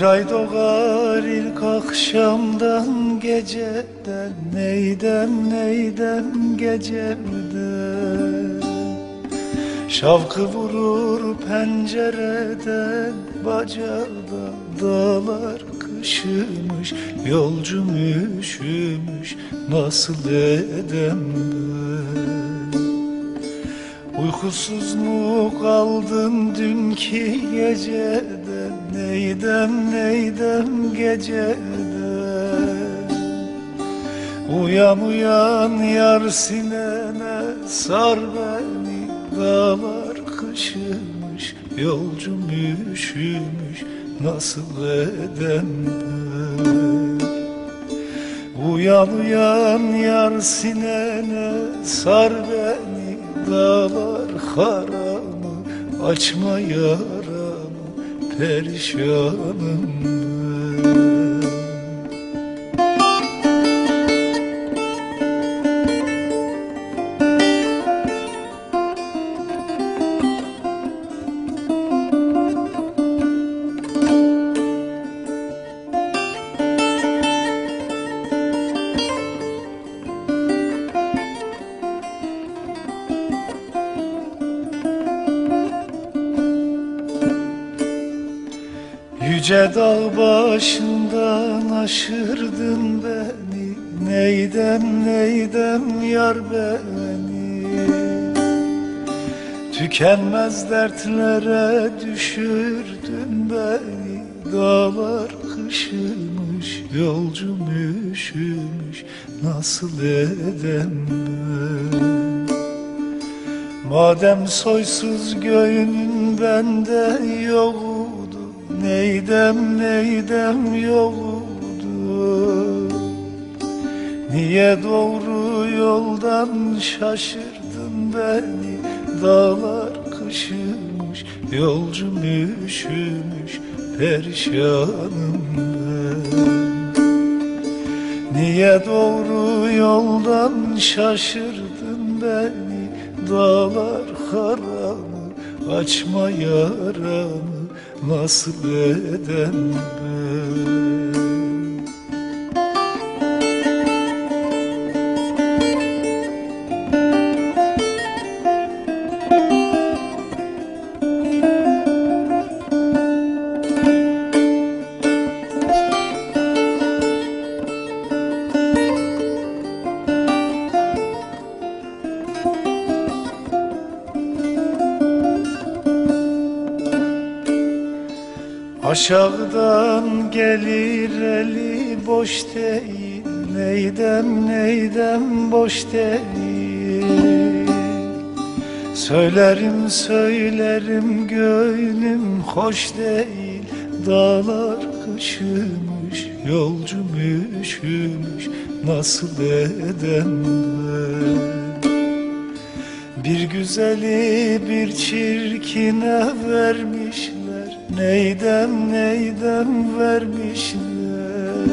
Bir ay doğar ilk akşamdan, geceden neydem geceden. Şavkı vurur pencereden, bacada dağlar kışımış. Yolcum üşümüş, nasıl edem ben? Uykusuz mu kaldın dünkü geceden, neydem geceden. Uyan yar sinene, sar beni, dağlar kışımış. Yolcum üşümüş, nasıl edem ben? Uyan yar sinene, sar beni, dağlar haramı. Açma yaramı, perişanım ben. Yüce dağ başından aşırdın beni, neydem yar beni. Tükenmez dertlere düşürdün beni, dağlar kışımış. Yolcum üşümüş, nasıl edem ben? Madem soysuz göğünün bende yok, neydem yoktu. Niye doğru yoldan şaşırdın beni, dağlar kışımış. Yolcum üşümüş, perişanım ben. Niye doğru yoldan şaşırdın beni, dağlar haramı. Açma yaramı, nasıl edem ben? Aşağıdan gelir eli boş değil, neydem boş değil. Söylerim gönlüm hoş değil, dağlar kışımış. Yolcum üşümüş, nasıl edem ben? Bir güzeli bir çirkine vermişler, neydem vermişler.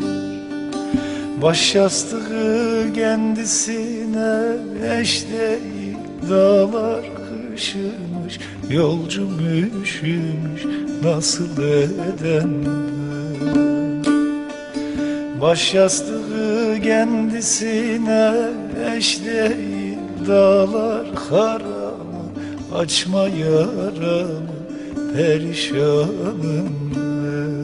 Baş yastığı kendisine eş değil, dağlar kışımış. Yolcum üşümüş, nasıl edem ben? Baş yastığı kendisine eş değil, dağlar haramı. Açma yaramı, perişanım ben.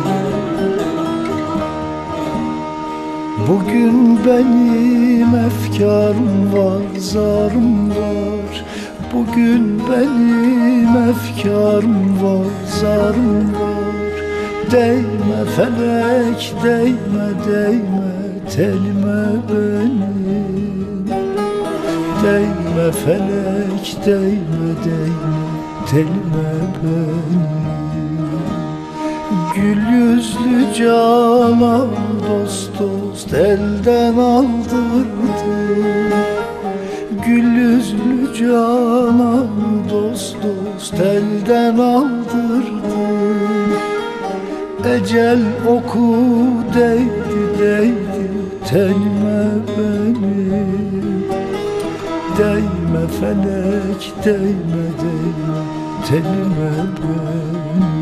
Bugün benim efkarım var, zarım var. Bugün benim efkarım var, zarım var. Değme felek, değme, değme telime benim. Değme felek, değme, değme telime benim. Gül yüzlü canan dost dost elden aldırdı. Gül yüzlü canan dost dost elden aldırdı. Ecel oku değdi değdi tenime benim. Değme felek, değme, değme tenime benim.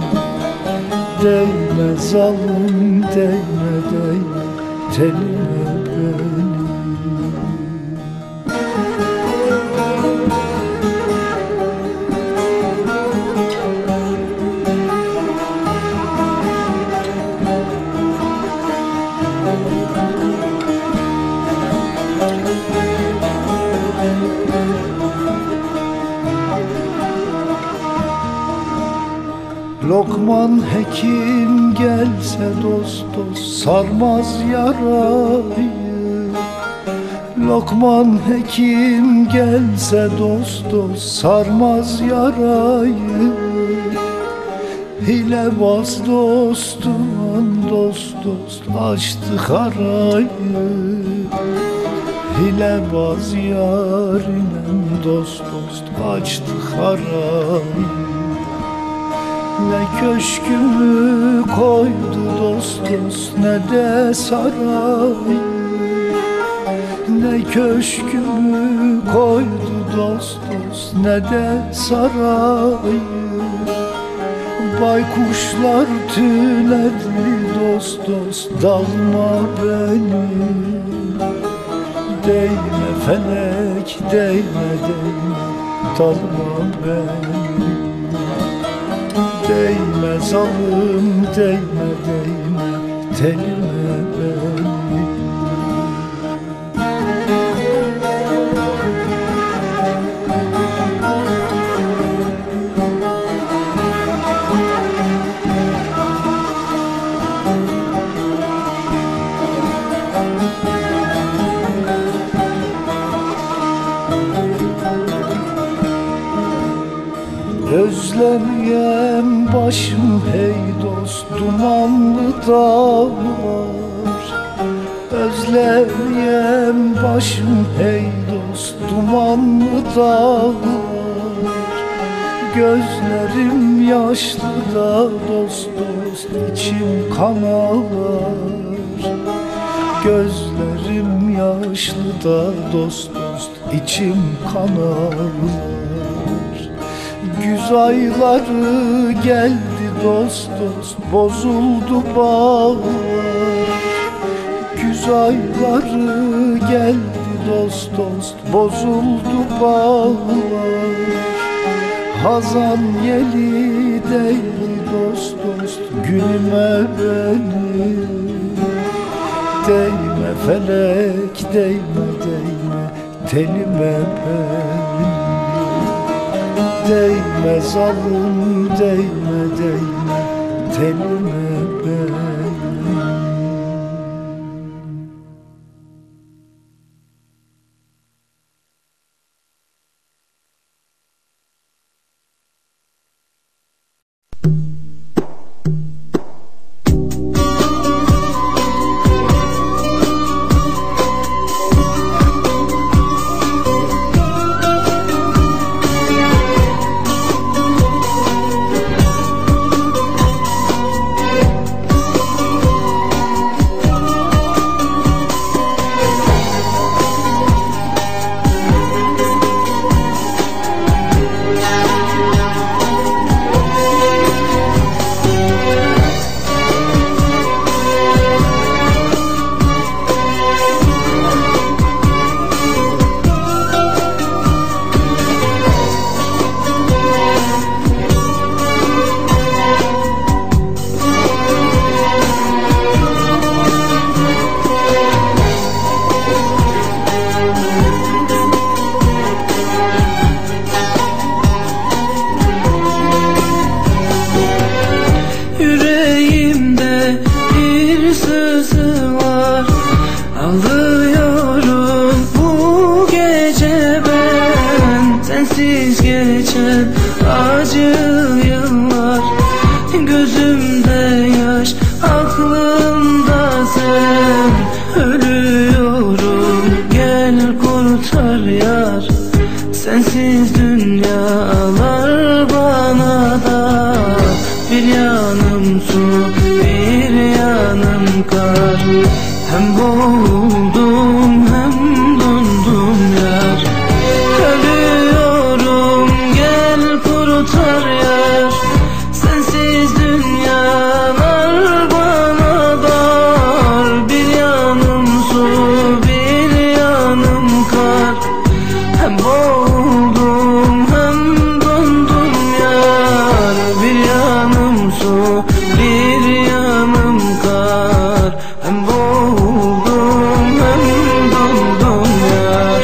Değme zalim, değme, değme telime benim. Lokman hekim gelse dost dost sarmaz yarayı. Lokman hekim gelse dost dost sarmaz yarayı. Hilebaz dostum dost dost açtı harayı. Hilebaz yarinem dost dost açtı harayı. Ne köşkümü koydu dost dost ne de sarayı. Ne köşkümü koydu dost dost ne de sarayı. Baykuşlar tüledi dost dost dalma benim. Değme felek, değme, değme dalma benim. Değme zalim, değme, değme telime benim. Özlemeyem başım hey dost dumanlı dağlar. Özlemeyem başım hey dost dumanlı dağlar. Gözlerim yaşlı da dost dost içim kan ağlar. Gözlerim yaşlı da dost dost içim kan ağlar. Güz ayları geldi dost dost bozuldu bağlar. Güz ayları geldi dost dost bozuldu bağlar. Hazan yeli değdi dost dost gülüme benim. Değme felek, değme, değme telime benim. Değme zalim, değme, değme telime benim. geçen acı yıllar. Gözümde yaş, aklımda sen. Ölüyorum, gel kurtar yar. Sensiz dünyalar bana da. Bir yanım su, bir yanım kar. Hem boğuldum hem dondum yar. Ölüyorum, gel kurtar yar. Sensiz dünyalar bana dar. Bir yanım su, bir yanım kar. Hem boğuldum hem dondum yar. Bir yanım su, bir yanım kar. Hem boğuldum hem dondum yar.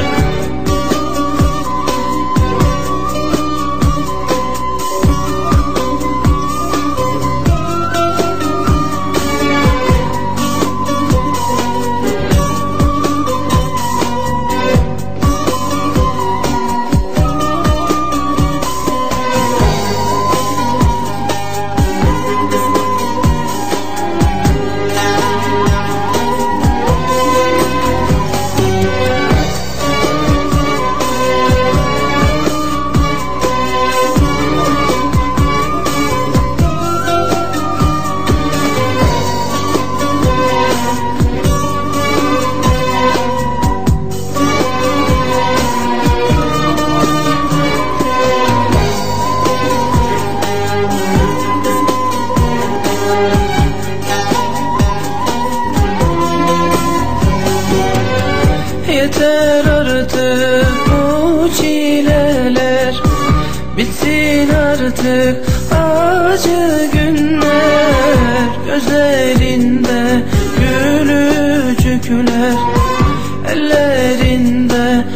Yeter artık bu çileler, bitsin artık acı günler. Gözlerinde gülücükler, ellerinde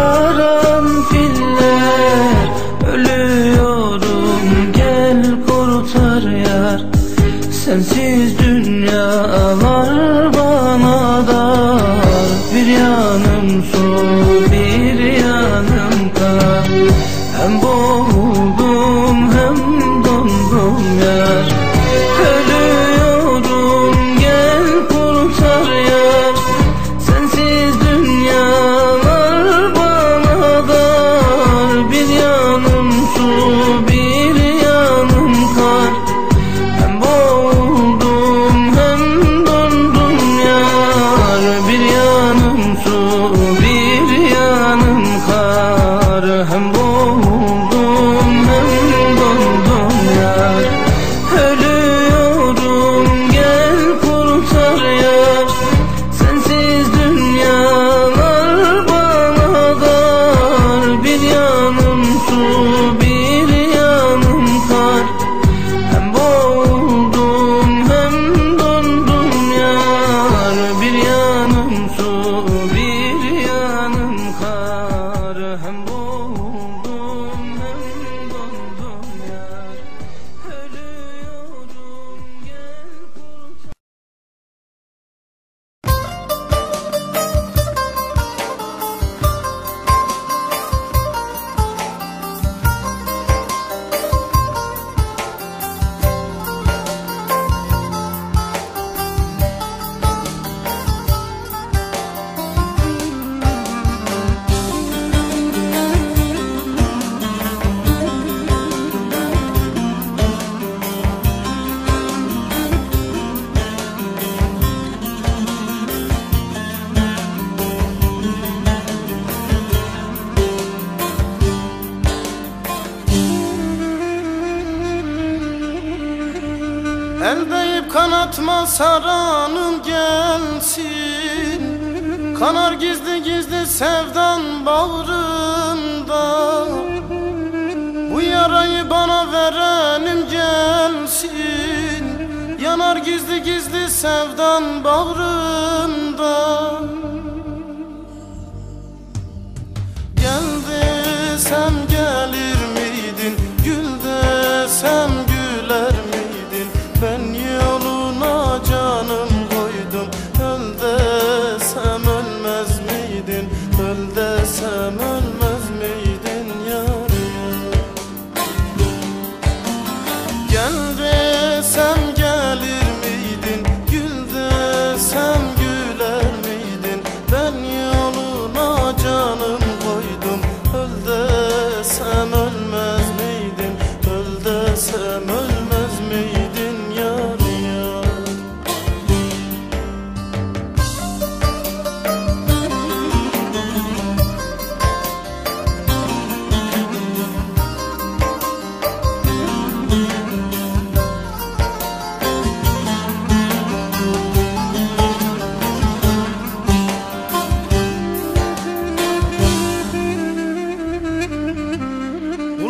karanfiller. Ölüyorum, gel kurtar yar. Sensiz dünyalar bana dar. Bir yanım su, bir yanım kar. Hem boğuldum hem dondum yar. Ölüyorum, gel kurtar yar. Sensiz dünyalar bana dar. Bir yanım su, bir yanım kar. Hem boğuldum hem dondum yar. Bir yanım su, bir yanım kar. Hem boğuldum hem dondum yar. Ölüyorum, gel kurtar yar. Sensiz dünyalar bana dar. Bir yanım su, bir yanım kar. Hem boğuldum hem dondum yar. Bir yanım su, bir yanım kar. Hem boğuldum hem dondum yar. Ölüyorum, gel kurtar. El değip kanatma saranım gelsin. Kanar gizli gizli sevdan bağrımda. Bu yarayı bana verenim gelsin. Yanar gizli gizli sevdan bağrımda. Gel desem gelir miydin? Gül desem güler miydin? Ben yoluna canım koydum. Öl desem ölmez miydin? Öl desem ölmez miydin yar yar?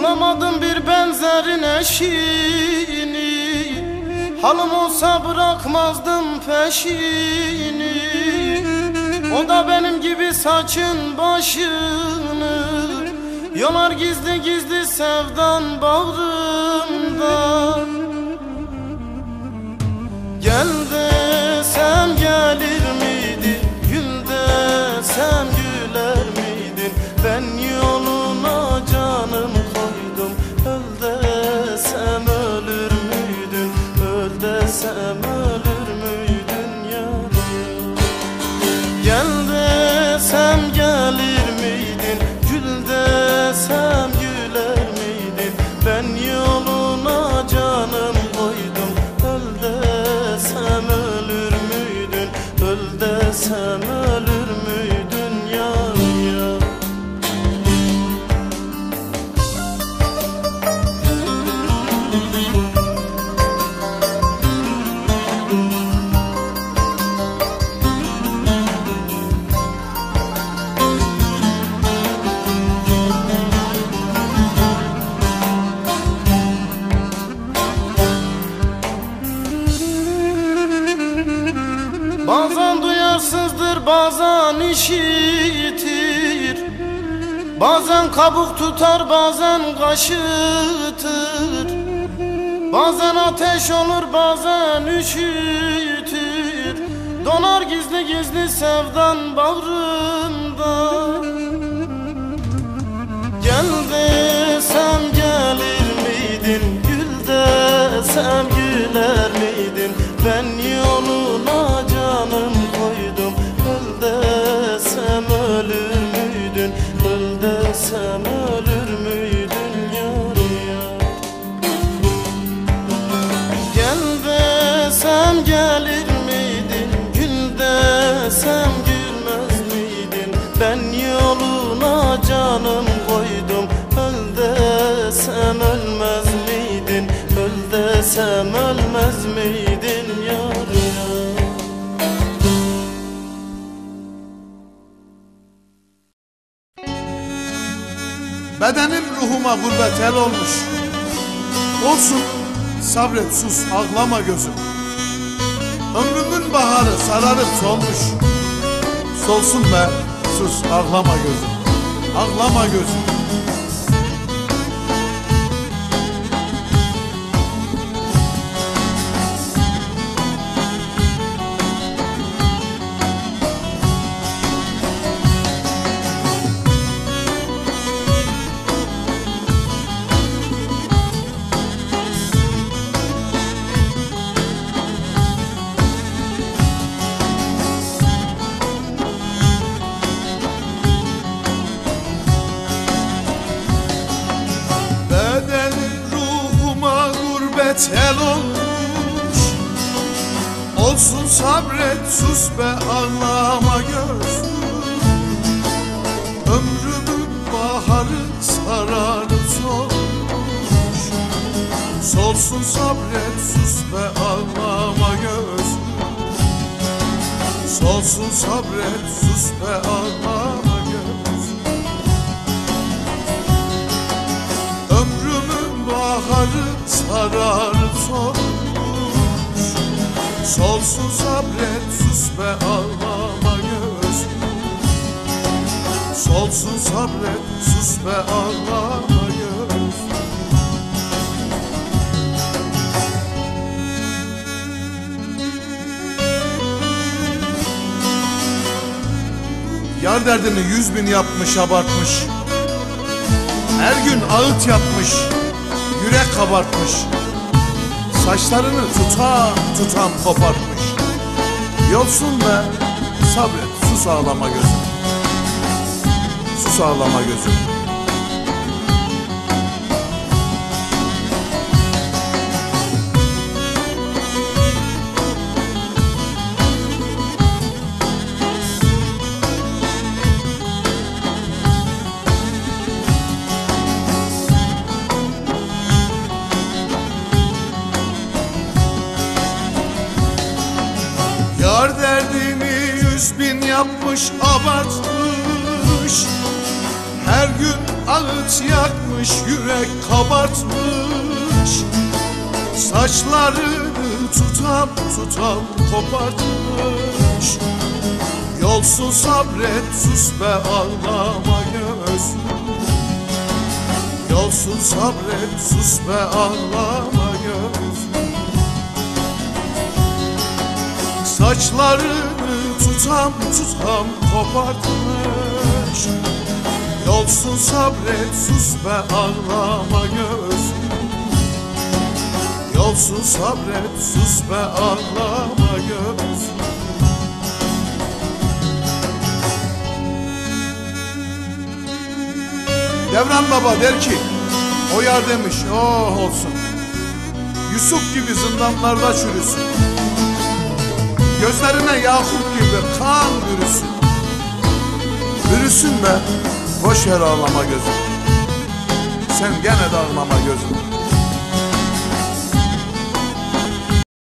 Bulamadım bir benzerin eşini, halım olsa bırakmazdım peşini. O da benim gibi saçın başını yolar gizli gizli sevdan bağrımda. Gel desem gelir miydin, gül desem güler miydin? Ben yoluna canım koydum, öl desem ölür müydün? Öl desem ölür müydün yar yar? Gel desem gelir miydin, gül desem güler miydin? Ben yoluna canım koydum, öl desem ölür müydün? Öl desem ölür müydün yar yar? Bazen duyarsızdır, bazen işitir, bazen kabuk tutar, bazen kaşıtır, bazen ateş olur, bazen üşütür. Donar gizli gizli sevdan bağrımda. Gel desem gelir miydin, gül desem güler miydin? Ben yoluna canım koydum, öl desem ölür müydün? Öl desem ölür müydün yar yar? Gel desem gelir miydin, gül desem gülmez miydin? Ben yoluna canım koydum, öl desem ölmez miydin? Öl desem ölmez miydin yar yar? Bedenim ruhuma gurbet el olmuş. Olsun sabret sus ağlama gözüm. Ömrümün baharı sararıp solmuş. Solsun be sus ağlama gözüm. Ağlama gözüm. El olmuş. Olsun sabret sus be ağlama gözüm. Ömrümün baharı sararıp solmuş. Solsun sabret sus be ağlama gözüm. Solsun sabret sus be ağlama gözüm. Ömrümün baharı sararıp solmuş. Solsun sabret sus be ağlama gözüm. Solsun sabret sus be ağlama gözüm. Yar derdini 100.000 yapmış abartmış. Her gün ağıt yapmış, yürek kabartmış. Saçlarını tutam kopartmış. Yolsun be sabret sus ağlama gözüm. Sus ağlama gözüm. Yar derdini 100.000 yapmış abartmış. Her gün ağıt yakmış, yürek kabartmış. Saçlarını tutam tutam kopartmış. Yolsuz sabret, sus be ağlama gözüm. Yolsuz sabret, sus be ağlama gözüm. Saçlarını tutam tutam kopartmış. Yolsuz sabret, sus be ağlama gözüm. Yolsuz sabret, sus be ağlama gözüm. Devran Baba der ki, o yar demiş, oh olsun, Yusuf gibi zindanlarda çürüsün, gözlerine Yakup gibi kan bürüsün. Bürüsün be, boş ver ağlama gözüm, sen gene de ağlama gözüm.